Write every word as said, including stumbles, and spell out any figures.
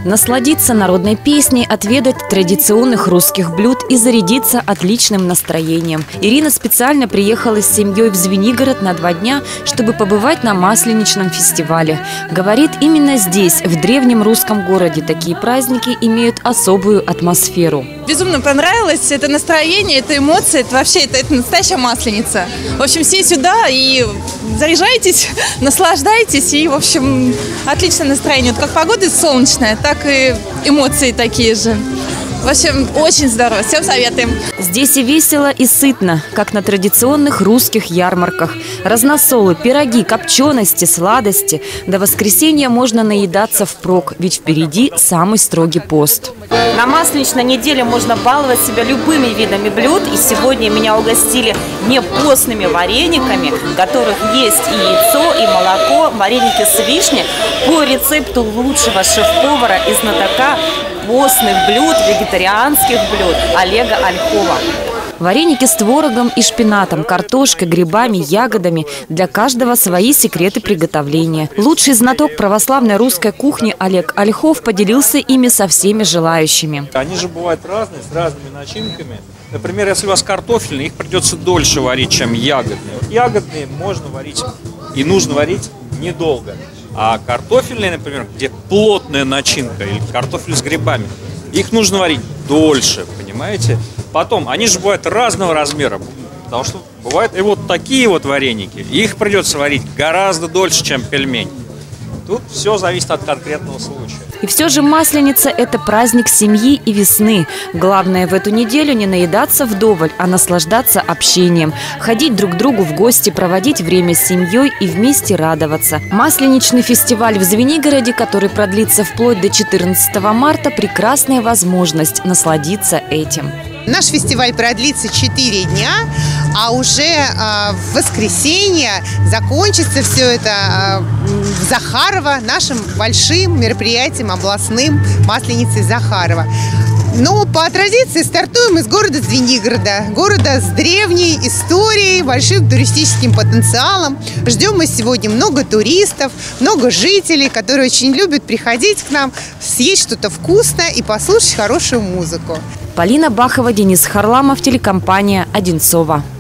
насладиться народной песней, отведать традиционных русских блюд и зарядиться отличным настроением. Ирина специально приехала с семьей в Звенигород на два дня, чтобы побывать на Масленичном фестивале. Говорит, именно здесь, в древнем русском городе, такие праздники имеют особую атмосферу. Безумно понравилось это настроение, это эмоции, это вообще это, это настоящая Масленица. В общем, все сюда и заряжайтесь, наслаждайтесь, и, в общем, отличное настроение. Вот как погода солнечная, так и эмоции такие же. В общем, очень здорово. Всем советуем. Здесь и весело, и сытно, как на традиционных русских ярмарках. Разносолы, пироги, копчености, сладости. До воскресенья можно наедаться впрок, ведь впереди самый строгий пост. На Масленичной неделе можно баловать себя любыми видами блюд. И сегодня меня угостили не постными варениками, в которых есть и яйцо, и молоко. Вареники с вишней по рецепту лучшего шеф-повара и знатока постных блюд, вегетарианских блюд Олега Ольхова. Вареники с творогом и шпинатом, картошкой, грибами, ягодами. Для каждого свои секреты приготовления. Лучший знаток православной русской кухни Олег Ольхов поделился ими со всеми желающими. Они же бывают разные, с разными начинками. Например, если у вас картофельные, их придется дольше варить, чем ягодные. Вот ягодные можно варить и нужно варить недолго. А картофельные, например, где плотная начинка или картофель с грибами, их нужно варить дольше, понимаете? Потом, они же бывают разного размера, потому что бывают и вот такие вот вареники. Их придется варить гораздо дольше, чем пельмень. Тут все зависит от конкретного случая. И все же Масленица – это праздник семьи и весны. Главное в эту неделю не наедаться вдоволь, а наслаждаться общением. Ходить друг к другу в гости, проводить время с семьей и вместе радоваться. Масленичный фестиваль в Звенигороде, который продлится вплоть до четырнадцатого марта – прекрасная возможность насладиться этим. Наш фестиваль продлится четыре дня, а уже э, в воскресенье закончится все это э, в Захарово, нашим большим мероприятием областным Масленицей Захарова. Но по традиции стартуем из города Звенигорода, города с древней историей, большим туристическим потенциалом. Ждем мы сегодня много туристов, много жителей, которые очень любят приходить к нам, съесть что-то вкусное и послушать хорошую музыку. Полина Бахова, Денис Харламов, телекомпания «Одинцова».